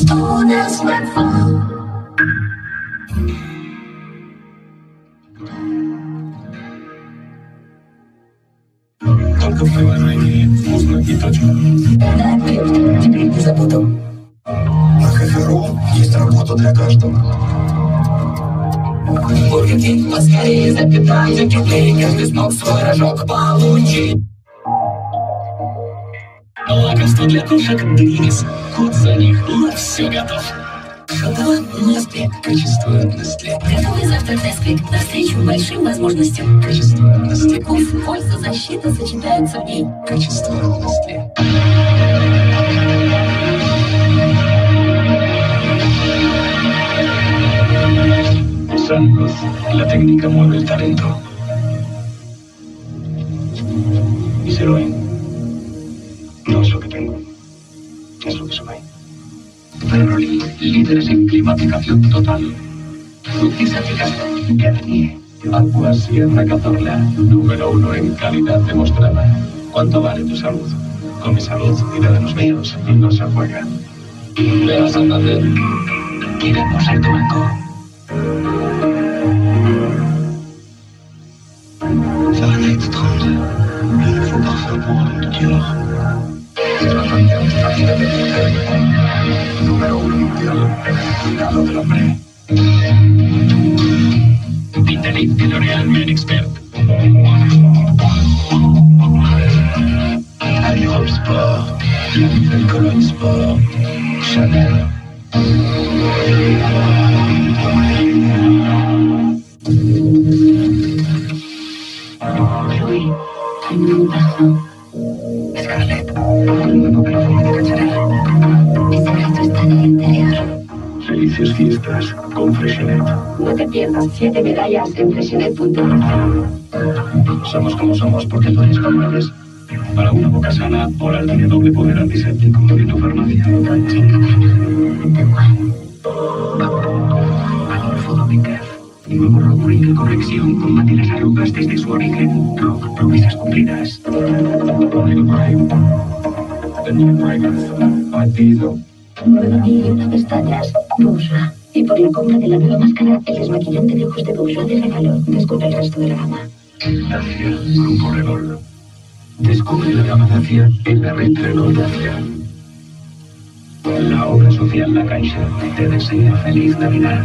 Только в приложении вкусно и точно. Да, теперь не забуду. На Хохеру есть работа для каждого. Бургер Кинг поскорее запитайте китлей, каждый смог свой рожок получить. Лакомство для кошек Дынис. Кот за них, на все готов. Шоколад Nestlé. Качество Nestlé. Готовый завтрак Nesquik навстречу большим возможностям. Качество Nestlé. Вкус, польза, защита сочетаются в ней. Качество Nestlé. Santos, la técnica mueve el talento. Y ser hoy no es lo que tengo, es lo que soy. Veroli, líderes en climatización total. Certificación Garnier. Agua Sierra Cazorla, número 1 en calidad demostrada. ¿Cuánto vale tu salud? Con mi salud y la de los míos no se juega. Le vas a Santander. Queremos ser tu banco. Fahrenheit 30, le nouveau parfum pour un homme de Dior. Número 1 mundial, cuidado del hombre. Vitalit de L'Oréal Men Expert. Allure Sport, la nouvelle colonne Sport, Chanel. Chloé, un nouveau parfum. Scarlett, un nuevo perfume de cacharel. Mi secreto está en el interior. Felices fiestas con Freshenet. No te pierdas 7 medallas en Freshenet.com. Somos como somos porque tú eres como eres. Para una boca sana, Oral tiene doble poder antiséptico de tu farmacia. Dolce & Gabbana. Adolfo Domínguez. Nuevo Rock Wrinkle Corrección. Combate las arrugas desde su origen. Rock, promesas cumplidas. The new fragrance by Diesel. 9.001 pestañas. Bourjois. Y por la compra de la nueva máscara, el desmaquillante de ojos de Bourjois de regalo. Descubre el resto de la gama. Dacia, Grupo Renault. Descubre la gama Dacia en la red Renault Dacia. La obra social La Caixa te desea feliz Navidad.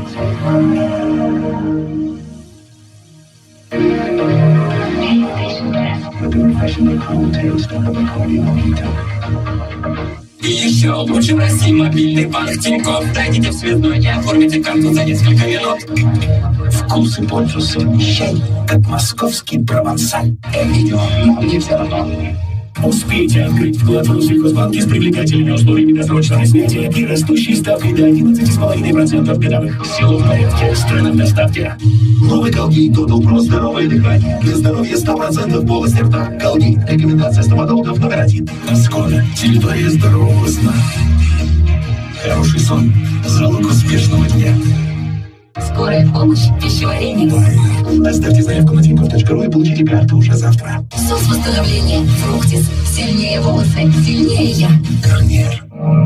The professional crew takes the recording monitor. И еще лучше в России мобильный банк Тинькофф. Дойдите в связной и оформите карту за несколько минут. Вкус и пользу совмещай, как московский провансаль. Видео, но мне все равно. Успейте открыть вклад в Россельхозбанке с привлекательными условиями досрочного снятия и растущей ставкой до 11,5% годовых. Все в порядке, страна в доставке. Новый Колгейт Total Pro здоровое дыхание. Для здоровья 100% полости рта. Колгейт. Рекомендация стоматологов номер 1. Скоро территория здорового сна. Хороший сон. Залог успешного дня. Скорая помощь, пищеварение. Оставьте заявку на Тинькофф.ру и получите карту уже завтра. Соус восстановления. Фруктис. Сильнее волосы, сильнее я. Гарниер.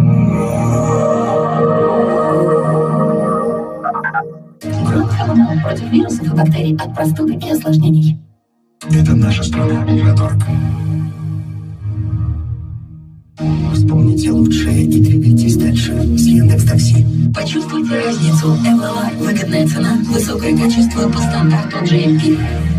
Громохолодал против вирусов и бактерий от простуды и осложнений. Это наша страна, Мираторг. Вспомните лучшее и двигайтесь дальше с Яндекс.Такси. Почувствуйте разницу. МЛА. Выгодная цена, высокое качество по стандарту GMP.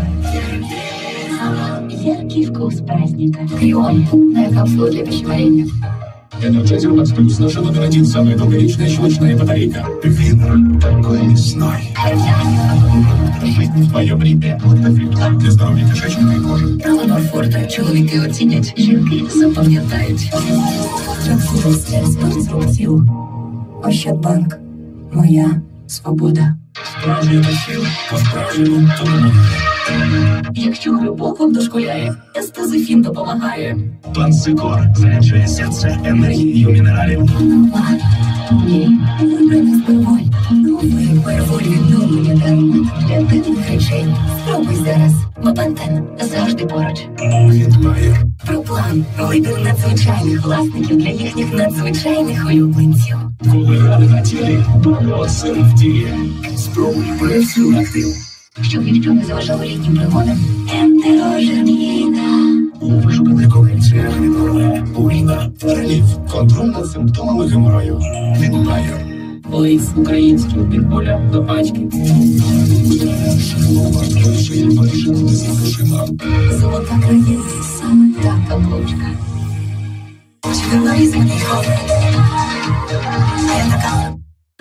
Яркий вкус праздника. Крион. Капсула для пищеварения. Энерджайзер Max Plus, наша номер 1, самая долговечная щелочная батарейка. Винер такой лесной. Жизнь в твоем ритме. Лактофильтр для здоровья кишечника и кожи. Проводор Форта. Чоловіки оцінять, жінки запам'ятають. Спортсрок. Ощадбанк. Моя свобода. Справжній досвід, по-справжньому тому. Якщо глибоко дошкуляє, естезифін допомагає. Пансикор заряджає серце енергією мінералів. Ні, вибране сперволь. Новий перволь відновлення дарунок для дивних речей. Спробуй зараз. Мапантен завжди поруч. Новітмаєр. Про план. Вибір надзвичайних власників для їхніх надзвичайних улюбленців. Колорадо хотели бороться в деле. Спробуй пресс актив. Щоб ніхто не заважав літнім пригодам. Ентерожаміна. У вишуканих колекціях від норми, уріна, реліф, контроль над симптомами геморою. Відбає. Лейс український від поля до пачки. Золота країна, саме така блочка. Чернорізаний ховер. А я така.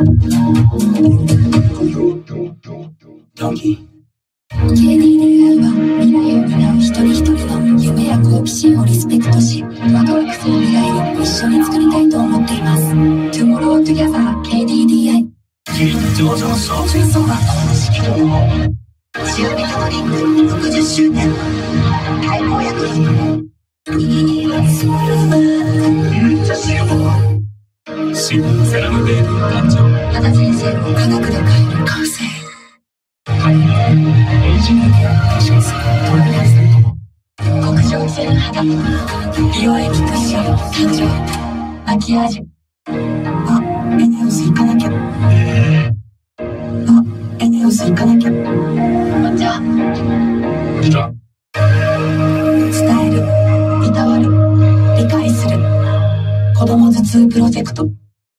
Догі. KDD は未来を担う一人一人の夢や好奇心をリスペクトし、ワクワクする未来を一緒に作りたいと思っています。Tomorrow Together KDDI。 上場創生そば式とも塩ビタドリンク60周年。開放薬品。いいわそれはめっちゃ塩シブセラムベール誕生。 また人生を科学で変える完成。 はいエイジングケア化粧水トライアルセットも極上自然肌美容液クッション誕生。マキアージュ。あ、エネオス行かなきゃ。あ、エネオス行かなきゃ。じゃあ来た伝える、いたわる、理解する。子供頭痛プロジェクト。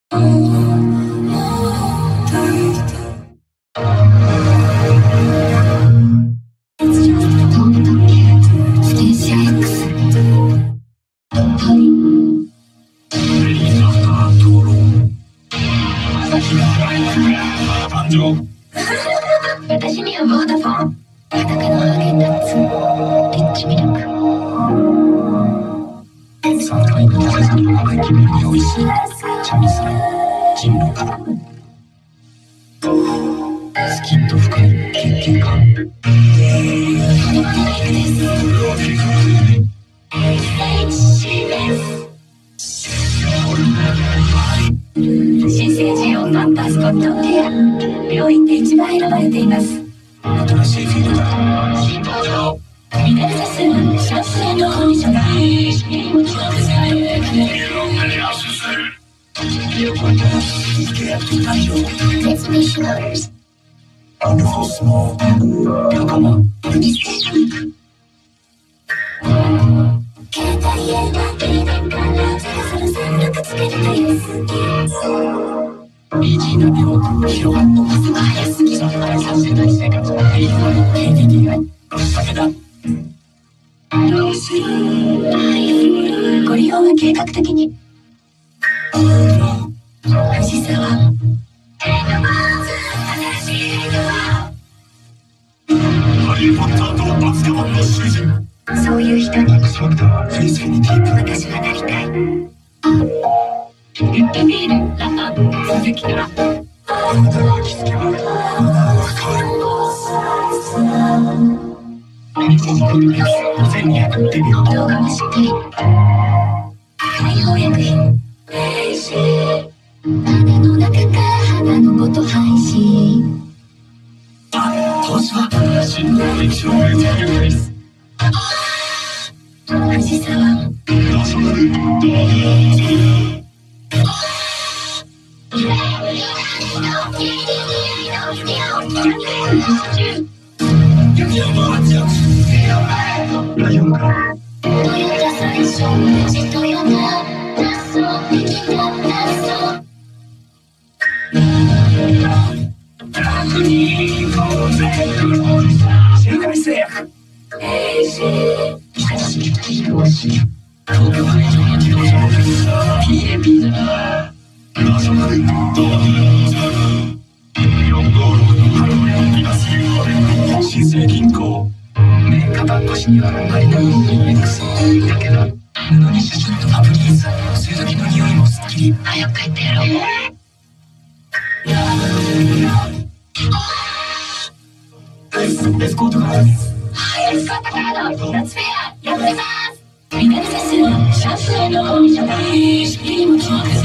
ステーシア X。はい。 レリーアフター討論誕生私にはボーダフォン。畑のハーゲンダッツ。リッチミルク。 3回の食べ先の長生きビールに美味しいチャミスル人狼からスキンと深い血形感新生児用パンパスコットンケア。病院で一番選ばれています。 新しいフィルター新登場ミネルセスシャンシーのコンディショナー。Transmission Motors。 Wonderful small 仲間携帯へは停電から003つけるというスキル。 イージーな病広がったパスが早すぎる3世代生活 KDDI 武田ご利用は計画的に。藤沢。 ハリー・ポッターとアズカバンの囚人そういう人にマックス・ファクターフェイス・フィニティ私はなりたい。 ビールラタ鈴木からあなたが気づけば変わる5200デビュー動画もしっかり。開放薬品。種の中から花のこと配信。 投資は新能力証明テレビフェイス藤沢。 ナショナルライオンからトヨタ最初トヨタ脱走できた脱走。 世界制約東京海上の自動車PAP ナショナル456ハロー今すぐ新生銀行メーカーバン越しにはマリナ EX だけど布にシュシュッとファブリーズ梅雨時の匂いもすっきり早く帰ってやろう。 エスコートからですエスコートからの夏フェアやってます。ミネルセスシャンプーのコンディショナー式も超です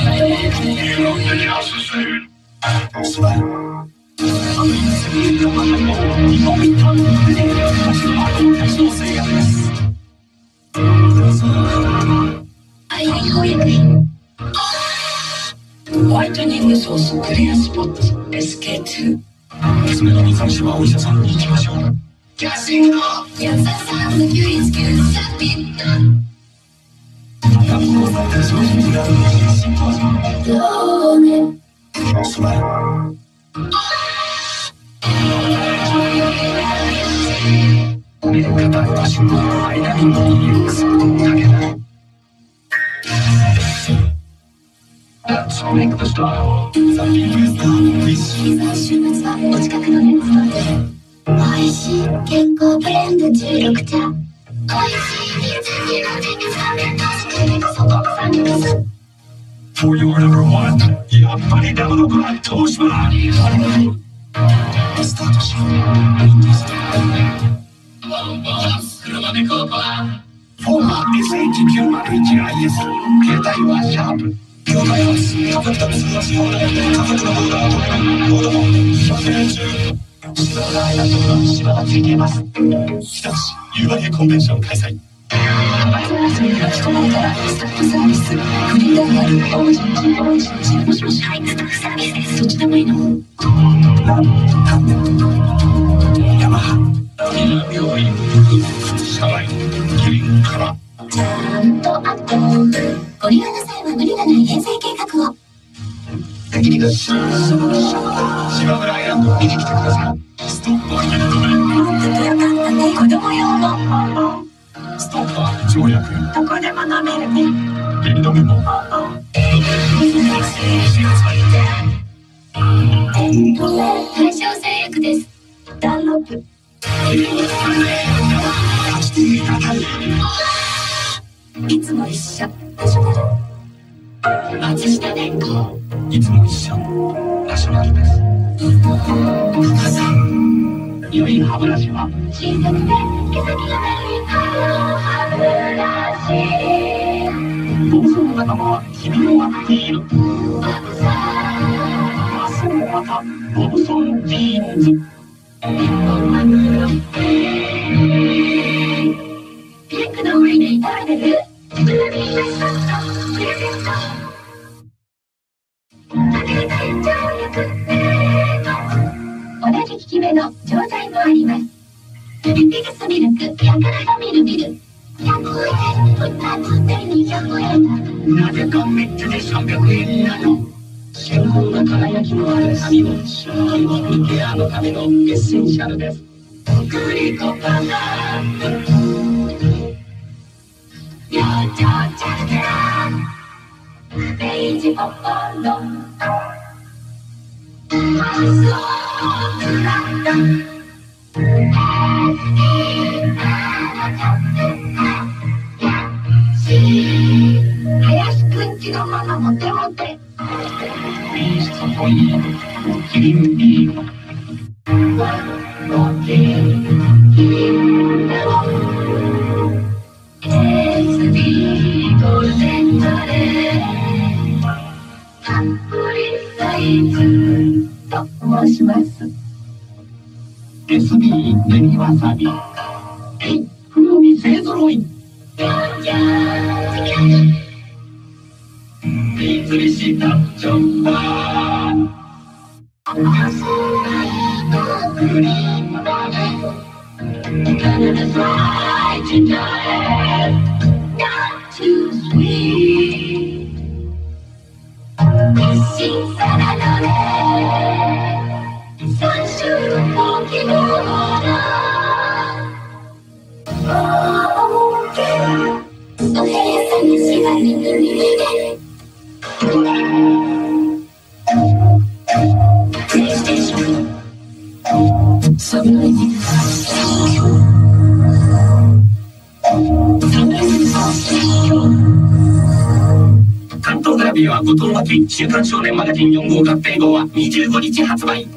開放薬品。 ホワイトニングソースクリアスポット SK2。 娘の水虫はお医者さんに行きましょう。 キャッシングの安田さんの休日休サピット。 学校された商品が新登場。 どうね。 スマイル。見る方の瞬間の間にEXだけだ。Let's make the style. The biggest fish. 週末はお近くのレストランでおいしい健康ブレンド16茶。おいしい水色で3年確かにこそ3年です。 For your number one. やっぱりダムのブラッド東芝。スタートしよう。インディスター。 車でココア。 フォーマー SH901IS。携帯はシャープ。業界は価格と通話しようで価格のボーダーとボードも撮影中。芝が間と芝がついています。日立夕張コンベンション開催。 バイオラスに巻き込まれたらスタッフサービスフリーダイヤルもしもしはいスタッフサービスです。そっちでもいいの？ ヤマハ病院社内キリンからちゃんとあとご利用なさいは無理のない返済計画を。 敵に島村アイランド見に来てください。ストップはヘッドで持っててよかったね。子供用のストップは条約どこでも飲めるね。 リードメモ対象製薬です。ダンロップいつも一緒松下電工いつも一緒ナショナルです。良い歯ブラシは小さくて毛先がない歯ブラシ。 ボブソンの仲間は君を待っている。そのまたボブソンジーンズ。 ピンクの上に食べてるブルービーラストプレゼント。同じ効き目の錠剤もあります。ピグスミルクヤクルトミルビル100円2つで200円。 なぜかメッツで300円なの。新本が輝きのある髪をシャイニングケアのためのエッセンシャルです。グリコパナ両長チャルラベージポポロマスオーランダ林くんちのママモテモテビーストポイントキリンビームキリンレモンSD ゴールデンカレーたっぷりサイズと申します。 SB ネギわさび風味勢ぞろいびっくりしたチョッパークリームだね Canada fried tonight, not too sweet. Missing Saturday, sunshine walking over. Oh, okay. So here's a missing I need to read PlayStation. Submarine. 関東グラビーは後藤真希週刊少年マガジン4号合併号は25日発売。